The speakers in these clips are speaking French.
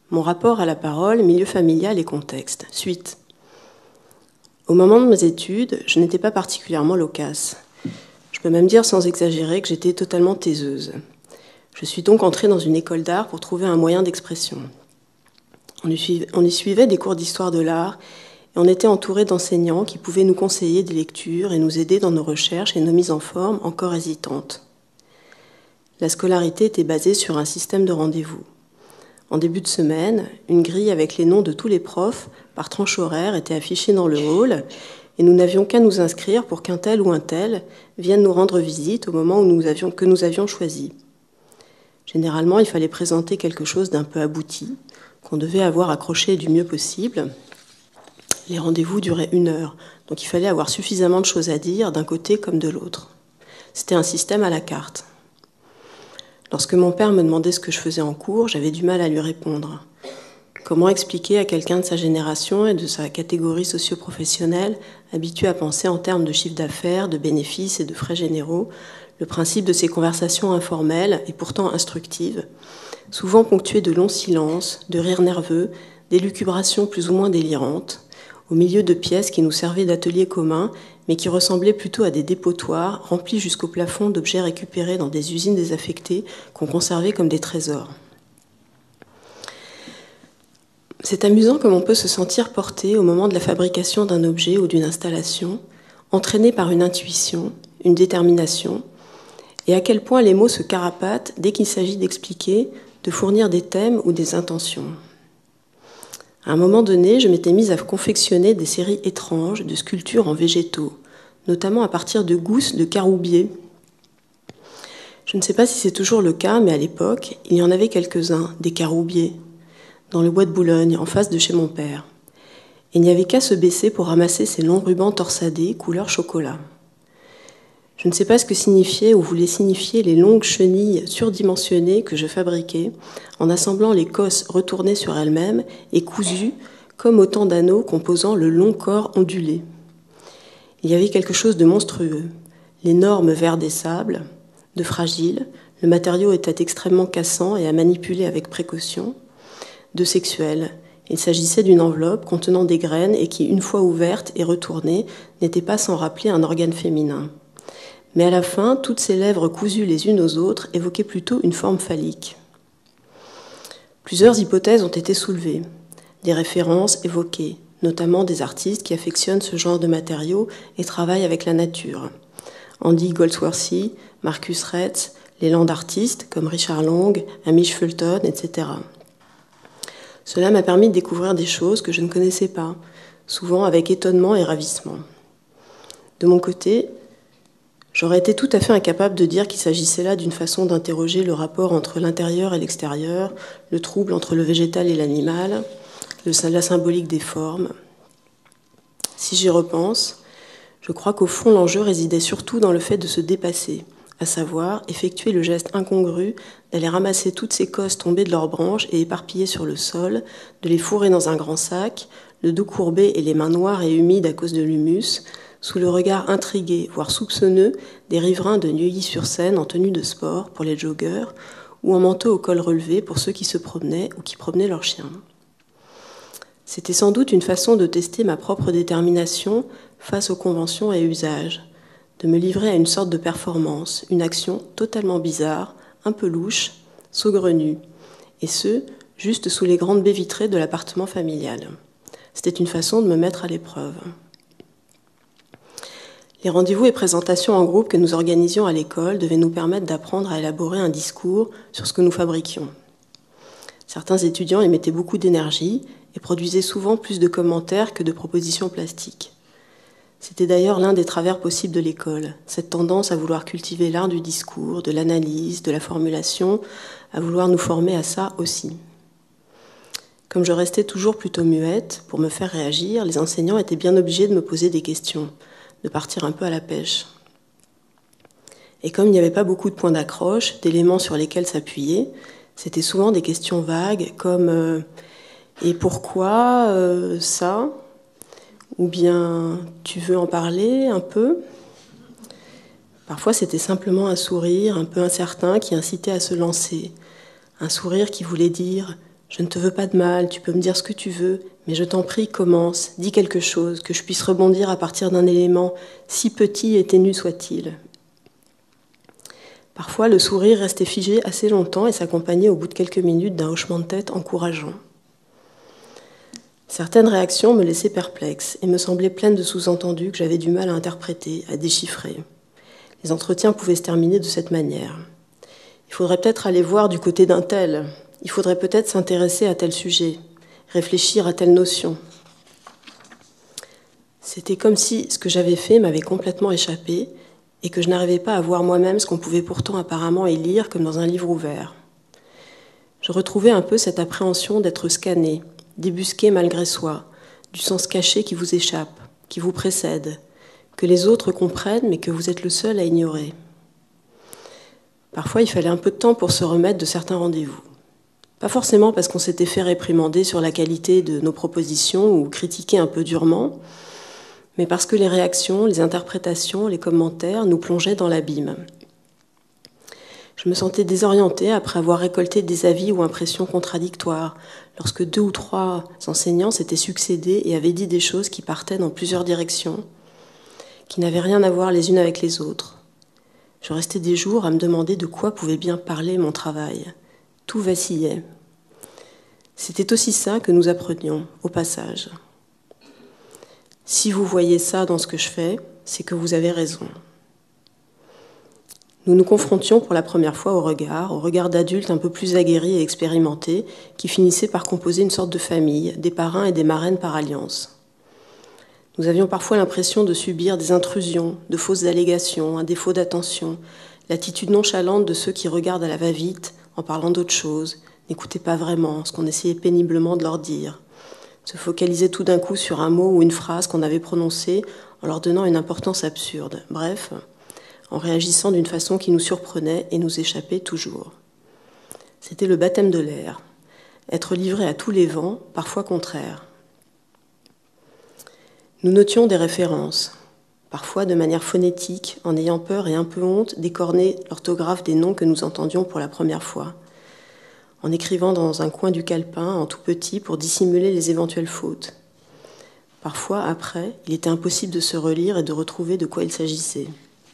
Mon rapport à la parole, milieu familial et contexte. Suite. Au moment de mes études, je n'étais pas particulièrement loquace. Je peux même dire sans exagérer que j'étais totalement taiseuse. Je suis donc entrée dans une école d'art pour trouver un moyen d'expression. On y suivait des cours d'histoire de l'art et on était entouré d'enseignants qui pouvaient nous conseiller des lectures et nous aider dans nos recherches et nos mises en forme encore hésitantes. La scolarité était basée sur un système de rendez-vous. En début de semaine, une grille avec les noms de tous les profs par tranche horaire était affichée dans le hall et nous n'avions qu'à nous inscrire pour qu'un tel ou un tel vienne nous rendre visite au moment que nous avions choisi. Généralement, il fallait présenter quelque chose d'un peu abouti, qu'on devait avoir accroché du mieux possible. Les rendez-vous duraient 1 heure, donc il fallait avoir suffisamment de choses à dire d'un côté comme de l'autre. C'était un système à la carte. Lorsque mon père me demandait ce que je faisais en cours, j'avais du mal à lui répondre. Comment expliquer à quelqu'un de sa génération et de sa catégorie socio-professionnelle, habitué à penser en termes de chiffre d'affaires, de bénéfices et de frais généraux, le principe de ces conversations informelles et pourtant instructives, souvent ponctuées de longs silences, de rires nerveux, d'élucubrations plus ou moins délirantes, au milieu de pièces qui nous servaient d'ateliers communs, mais qui ressemblaient plutôt à des dépotoirs remplis jusqu'au plafond d'objets récupérés dans des usines désaffectées qu'on conservait comme des trésors. C'est amusant comme on peut se sentir porté au moment de la fabrication d'un objet ou d'une installation, entraîné par une intuition, une détermination, et à quel point les mots se carapatent dès qu'il s'agit d'expliquer, de fournir des thèmes ou des intentions. À un moment donné, je m'étais mise à confectionner des séries étranges de sculptures en végétaux, notamment à partir de gousses de caroubier. Je ne sais pas si c'est toujours le cas, mais à l'époque, il y en avait quelques-uns, des caroubiers, dans le bois de Boulogne, en face de chez mon père. Et il n'y avait qu'à se baisser pour ramasser ces longs rubans torsadés, couleur chocolat. Je ne sais pas ce que signifiaient ou voulaient signifier les longues chenilles surdimensionnées que je fabriquais, en assemblant les cosses retournées sur elles-mêmes et cousues comme autant d'anneaux composant le long corps ondulé. Il y avait quelque chose de monstrueux, l'énorme verre des sables, de fragile, le matériau était extrêmement cassant et à manipuler avec précaution, de sexuel. Il s'agissait d'une enveloppe contenant des graines et qui, une fois ouverte et retournée, n'était pas sans rappeler un organe féminin. Mais à la fin, toutes ces lèvres cousues les unes aux autres évoquaient plutôt une forme phallique. Plusieurs hypothèses ont été soulevées, des références évoquées, notamment des artistes qui affectionnent ce genre de matériaux et travaillent avec la nature. Andy Goldsworthy, Marcus Retz, les land artistes comme Richard Long, Hamish Fulton, etc. Cela m'a permis de découvrir des choses que je ne connaissais pas, souvent avec étonnement et ravissement. De mon côté, j'aurais été tout à fait incapable de dire qu'il s'agissait là d'une façon d'interroger le rapport entre l'intérieur et l'extérieur, le trouble entre le végétal et l'animal, la symbolique des formes. Si j'y repense, je crois qu'au fond, l'enjeu résidait surtout dans le fait de se dépasser, à savoir effectuer le geste incongru d'aller ramasser toutes ces cosses tombées de leurs branches et éparpillées sur le sol, de les fourrer dans un grand sac, le dos courbé et les mains noires et humides à cause de l'humus, sous le regard intrigué, voire soupçonneux, des riverains de Neuilly-sur-Seine en tenue de sport pour les joggeurs ou en manteau au col relevé pour ceux qui se promenaient ou qui promenaient leurs chiens. C'était sans doute une façon de tester ma propre détermination face aux conventions et usages, de me livrer à une sorte de performance, une action totalement bizarre, un peu louche, saugrenue, et ce, juste sous les grandes baies vitrées de l'appartement familial. C'était une façon de me mettre à l'épreuve. Les rendez-vous et présentations en groupe que nous organisions à l'école devaient nous permettre d'apprendre à élaborer un discours sur ce que nous fabriquions. Certains étudiants y mettaient beaucoup d'énergie et produisaient souvent plus de commentaires que de propositions plastiques. C'était d'ailleurs l'un des travers possibles de l'école, cette tendance à vouloir cultiver l'art du discours, de l'analyse, de la formulation, à vouloir nous former à ça aussi. Comme je restais toujours plutôt muette, pour me faire réagir, les enseignants étaient bien obligés de me poser des questions, de partir un peu à la pêche. Et comme il n'y avait pas beaucoup de points d'accroche, d'éléments sur lesquels s'appuyer, c'était souvent des questions vagues comme et pourquoi ça ? Ou bien tu veux en parler un peu ? Parfois c'était simplement un sourire un peu incertain qui incitait à se lancer. Un sourire qui voulait dire Je ne te veux pas de mal, tu peux me dire ce que tu veux, mais je t'en prie, commence, dis quelque chose, que je puisse rebondir à partir d'un élément, si petit et ténu soit-il. » Parfois, le sourire restait figé assez longtemps et s'accompagnait au bout de quelques minutes d'un hochement de tête encourageant. Certaines réactions me laissaient perplexe et me semblaient pleines de sous-entendus que j'avais du mal à interpréter, à déchiffrer. Les entretiens pouvaient se terminer de cette manière. Il faudrait peut-être aller voir du côté d'un tel. Il faudrait peut-être s'intéresser à tel sujet, réfléchir à telle notion. C'était comme si ce que j'avais fait m'avait complètement échappé et que je n'arrivais pas à voir moi-même ce qu'on pouvait pourtant apparemment y lire comme dans un livre ouvert. Je retrouvais un peu cette appréhension d'être scanné, débusqué malgré soi, du sens caché qui vous échappe, qui vous précède, que les autres comprennent mais que vous êtes le seul à ignorer. Parfois, il fallait un peu de temps pour se remettre de certains rendez-vous. Pas forcément parce qu'on s'était fait réprimander sur la qualité de nos propositions ou critiquer un peu durement, mais parce que les réactions, les interprétations, les commentaires nous plongeaient dans l'abîme. Je me sentais désorientée après avoir récolté des avis ou impressions contradictoires, lorsque 2 ou 3 enseignants s'étaient succédés et avaient dit des choses qui partaient dans plusieurs directions, qui n'avaient rien à voir les unes avec les autres. Je restais des jours à me demander de quoi pouvait bien parler mon travail. Tout vacillait. C'était aussi ça que nous apprenions, au passage. Si vous voyez ça dans ce que je fais, c'est que vous avez raison. Nous nous confrontions pour la première fois au regard d'adultes un peu plus aguerris et expérimentés, qui finissaient par composer une sorte de famille, des parrains et des marraines par alliance. Nous avions parfois l'impression de subir des intrusions, de fausses allégations, un défaut d'attention, l'attitude nonchalante de ceux qui regardent à la va-vite en parlant d'autre chose, n'écoutaient pas vraiment ce qu'on essayait péniblement de leur dire, se focalisaient tout d'un coup sur un mot ou une phrase qu'on avait prononcée en leur donnant une importance absurde, bref, en réagissant d'une façon qui nous surprenait et nous échappait toujours. C'était le baptême de l'air, être livré à tous les vents, parfois contraires. Nous notions des références, parfois de manière phonétique, en ayant peur et un peu honte d'écorner l'orthographe des noms que nous entendions pour la première fois, en écrivant dans un coin du calepin, en tout petit, pour dissimuler les éventuelles fautes. Parfois, après, il était impossible de se relire et de retrouver de quoi il s'agissait.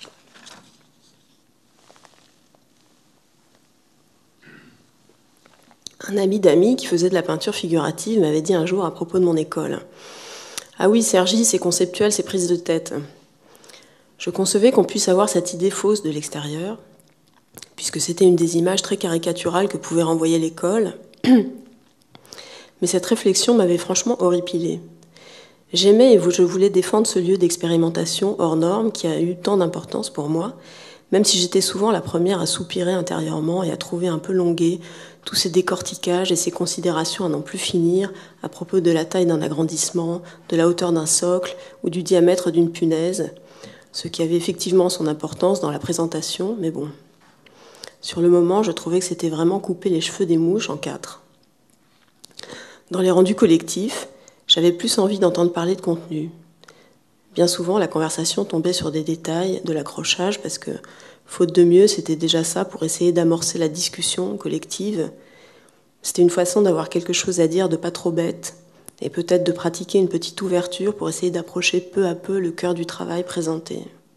Un ami d'amis qui faisait de la peinture figurative m'avait dit un jour à propos de mon école: « Ah oui, Sergi, c'est conceptuel, c'est prise de tête. » Je concevais qu'on puisse avoir cette idée fausse de l'extérieur, puisque c'était une des images très caricaturales que pouvait renvoyer l'école. Mais cette réflexion m'avait franchement horripilée. J'aimais et je voulais défendre ce lieu d'expérimentation hors norme qui a eu tant d'importance pour moi, même si j'étais souvent la première à soupirer intérieurement et à trouver un peu longués tous ces décorticages et ces considérations à n'en plus finir à propos de la taille d'un agrandissement, de la hauteur d'un socle ou du diamètre d'une punaise, ce qui avait effectivement son importance dans la présentation, mais bon. Sur le moment, je trouvais que c'était vraiment couper les cheveux des mouches en 4. Dans les rendus collectifs, j'avais plus envie d'entendre parler de contenu. Bien souvent, la conversation tombait sur des détails, de l'accrochage, parce que, faute de mieux, c'était déjà ça pour essayer d'amorcer la discussion collective. C'était une façon d'avoir quelque chose à dire de pas trop bête, et peut-être de pratiquer une petite ouverture pour essayer d'approcher peu à peu le cœur du travail présenté.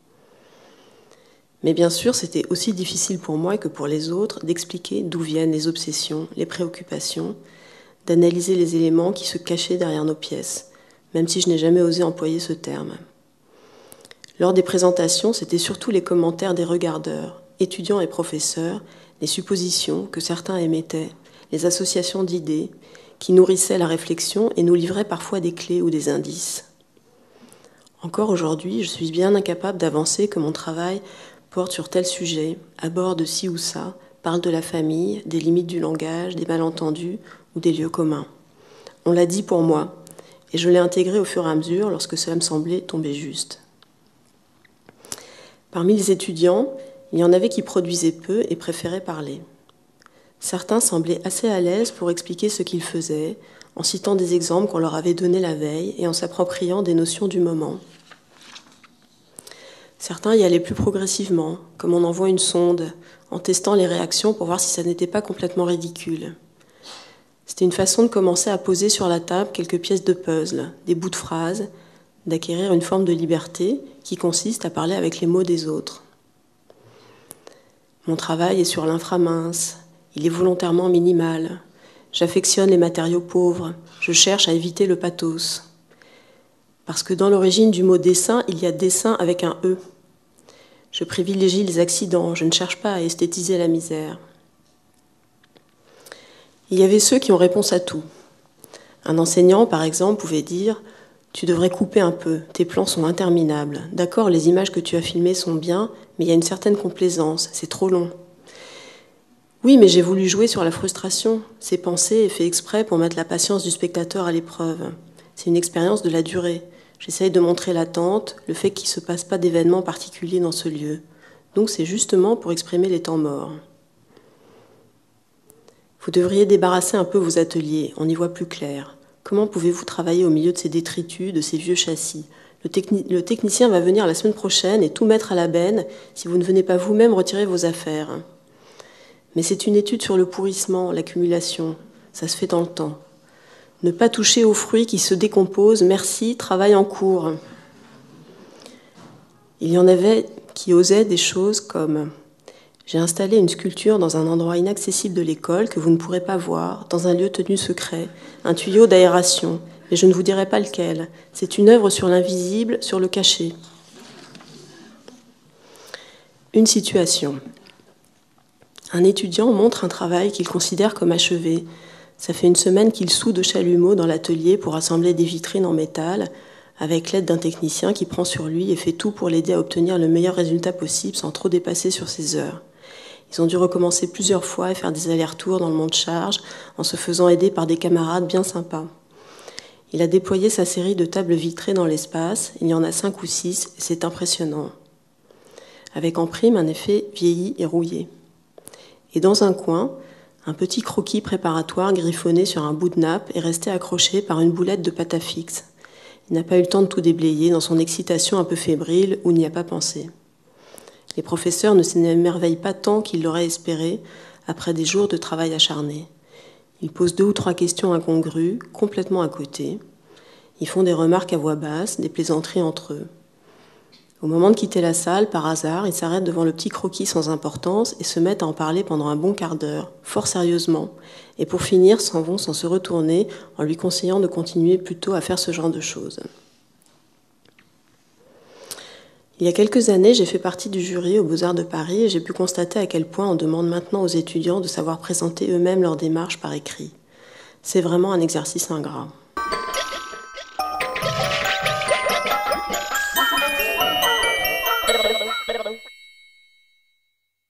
Mais bien sûr, c'était aussi difficile pour moi que pour les autres d'expliquer d'où viennent les obsessions, les préoccupations, d'analyser les éléments qui se cachaient derrière nos pièces, même si je n'ai jamais osé employer ce terme. Lors des présentations, c'était surtout les commentaires des regardeurs, étudiants et professeurs, les suppositions que certains émettaient, les associations d'idées, qui nourrissaient la réflexion et nous livraient parfois des clés ou des indices. Encore aujourd'hui, je suis bien incapable d'avancer que mon travail porte sur tel sujet, aborde ci ou ça, parle de la famille, des limites du langage, des malentendus ou des lieux communs. On l'a dit pour moi, et je l'ai intégré au fur et à mesure lorsque cela me semblait tomber juste. Parmi les étudiants, il y en avait qui produisaient peu et préféraient parler. Certains semblaient assez à l'aise pour expliquer ce qu'ils faisaient, en citant des exemples qu'on leur avait donnés la veille et en s'appropriant des notions du moment. Certains y allaient plus progressivement, comme on envoie une sonde, en testant les réactions pour voir si ça n'était pas complètement ridicule. C'était une façon de commencer à poser sur la table quelques pièces de puzzle, des bouts de phrases, d'acquérir une forme de liberté qui consiste à parler avec les mots des autres. Mon travail est sur l'inframince, il est volontairement minimal. J'affectionne les matériaux pauvres, je cherche à éviter le pathos. Parce que dans l'origine du mot dessin, il y a dessin avec un E. Je privilégie les accidents, je ne cherche pas à esthétiser la misère. Il y avait ceux qui ont réponse à tout. Un enseignant, par exemple, pouvait dire « Tu devrais couper un peu, tes plans sont interminables. D'accord, les images que tu as filmées sont bien, mais il y a une certaine complaisance, c'est trop long. » Oui, mais j'ai voulu jouer sur la frustration. C'est pensé et fait exprès pour mettre la patience du spectateur à l'épreuve. C'est une expérience de la durée. J'essaye de montrer l'attente, le fait qu'il ne se passe pas d'événements particuliers dans ce lieu. Donc c'est justement pour exprimer les temps morts. Vous devriez débarrasser un peu vos ateliers, on y voit plus clair. Comment pouvez-vous travailler au milieu de ces détritus, de ces vieux châssis ? Le technicien va venir la semaine prochaine et tout mettre à la benne si vous ne venez pas vous-même retirer vos affaires. Mais c'est une étude sur le pourrissement, l'accumulation. Ça se fait dans le temps. Ne pas toucher aux fruits qui se décomposent, merci, travail en cours. Il y en avait qui osaient des choses comme « J'ai installé une sculpture dans un endroit inaccessible de l'école que vous ne pourrez pas voir, dans un lieu tenu secret, un tuyau d'aération, mais je ne vous dirai pas lequel. C'est une œuvre sur l'invisible, sur le caché. » Une situation. Un étudiant montre un travail qu'il considère comme achevé. Ça fait une semaine qu'il soud de chalumeau dans l'atelier pour assembler des vitrines en métal, avec l'aide d'un technicien qui prend sur lui et fait tout pour l'aider à obtenir le meilleur résultat possible sans trop dépasser sur ses heures. Ils ont dû recommencer plusieurs fois et faire des allers-retours dans le monte-charge en se faisant aider par des camarades bien sympas. Il a déployé sa série de tables vitrées dans l'espace, il y en a 5 ou 6 et c'est impressionnant. Avec en prime un effet vieilli et rouillé. Et dans un coin, un petit croquis préparatoire griffonné sur un bout de nappe est resté accroché par une boulette de pâte à fixe. Il n'a pas eu le temps de tout déblayer dans son excitation un peu fébrile ou n'y a pas pensé. Les professeurs ne s'émerveillent pas tant qu'ils l'auraient espéré après des jours de travail acharné. Ils posent 2 ou 3 questions incongrues, complètement à côté. Ils font des remarques à voix basse, des plaisanteries entre eux. Au moment de quitter la salle, par hasard, ils s'arrêtent devant le petit croquis sans importance et se mettent à en parler pendant un bon quart d'heure, fort sérieusement, et pour finir, s'en vont sans se retourner en lui conseillant de continuer plutôt à faire ce genre de choses. Il y a quelques années, j'ai fait partie du jury aux Beaux-Arts de Paris et j'ai pu constater à quel point on demande maintenant aux étudiants de savoir présenter eux-mêmes leur démarche par écrit. C'est vraiment un exercice ingrat.